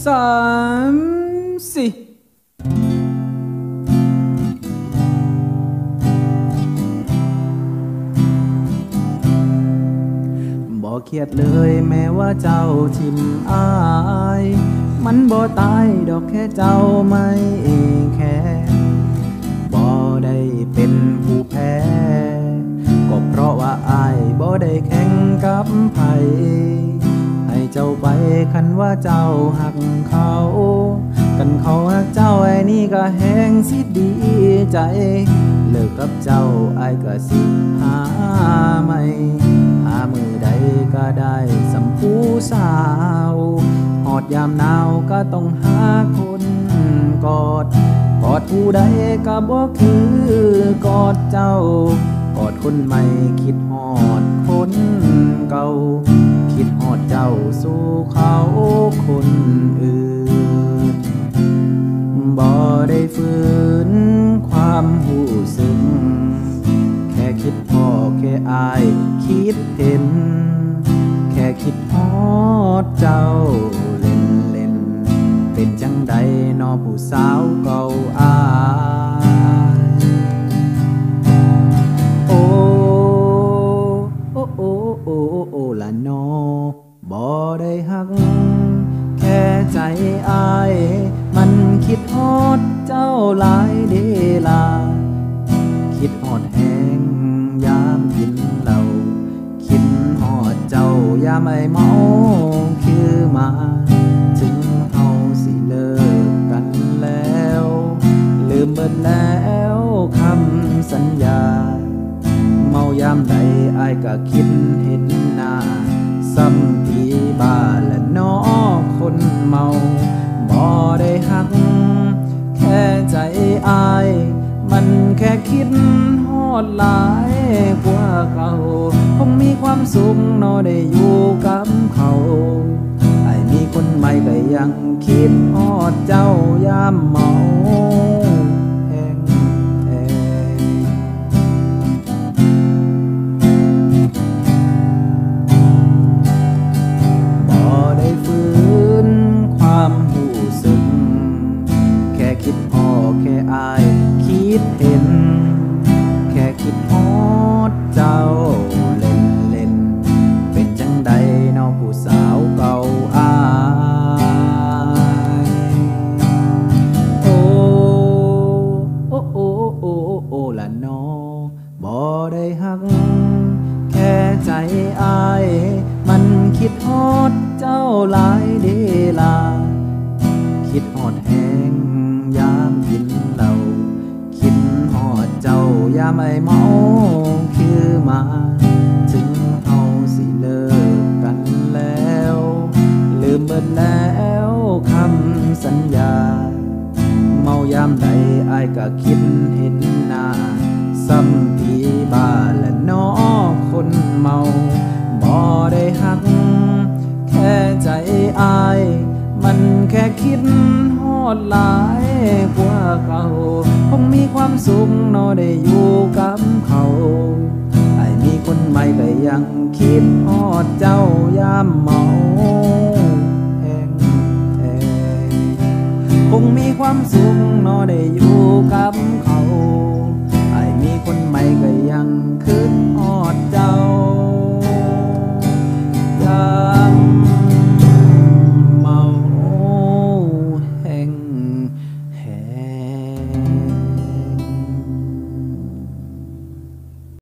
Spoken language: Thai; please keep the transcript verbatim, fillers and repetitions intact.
สามสี่บ่เครียดเลยแม้ว่าเจ้าทิมอายมันบ่ตายดอกแค่เจ้าไม่แค่บ่ได้เป็นผู้แพ้ก็เพราะว่าอายบ่ได้แข่งกับไผให้เจ้าไปคันว่าเจ้าหักเขากันเขาหักเจ้าไอ้นี่ก็แหงสิดีใจเลิกกับเจ้าไอ้ก็สิหาใหม่หามือใดก็ได้สัมผู้สาวหอดยามหนาวก็ต้องหาคนกอดกอดผู้ใดก็บ่คือกอดเจ้ากอดคนใหม่คิดหอดคนเก่าคิดหอดเจ้าสู่เขาคนอื่นบ่ได้ฝืนความหูสึกแค่คิดพอแค่อายคิดเห็นแค่คิดฮอดเจ้าเล่นเล่นเป็นจังใดนอผู้สาวเก่าอายโอ้โอ้โอ้โอ้โอ้ละนอบ่ได้หักแค่ใจอายมันคิดฮอดเจ้าหลายเดลาคิดฮอดแหงยามกินเหล้าคิดฮอดเจ้ายามไอเมาคือมาถึงเฮาสิเลิกกันแล้วลืมเบิดแล้วคำสัญญาเมายามใดอายก็คิดเห็นหน้าซ้ำที่บ้านและน้อคนเมาบ่ได้หักแค่ใจอายมันแค่คิดฮอดหลายกว่าเก่าคงมีความสุขนอได้อยู่กับเขาไอ้มีคนใหม่ก็ยังคิดฮอดเจ้ายามเมาแห้งแห้งบ่ได้ฝืนความหูสึกแค่คิดพอแค่อายคิดเห็นแค่คิดฮอดเจ้าเล่นเล่นเป็นจังใดน้องผู้สาวเก่าอายโอ้โอ้โอ้โอ้โอ้ละนอบ่ได้หักแค่ใจอายมันคิดฮอดเจ้าหลายเดลาคิดฮอดแหงยามกินเหล้าคิดฮอดเจ้ายามไอเมาคือมาถึงเฮาสิเลิกกันแล้วลืมเบิดแล้วคำสัญญาเมายามใดอายก็คิดเห็นหน้าซ้ำที่บ้านและน้อคนเมาบ่ได้หักแค่ใจอายมันแค่คิดฮอดหลายกว่าเก่าคงมีความสุขนอได้อยู่กับเขาไอ้มีคนใหม่ก็ยังคิดฮอดเจ้ายามเมาแห้งแห้งคงมีความสุขนอได้อยู่กับ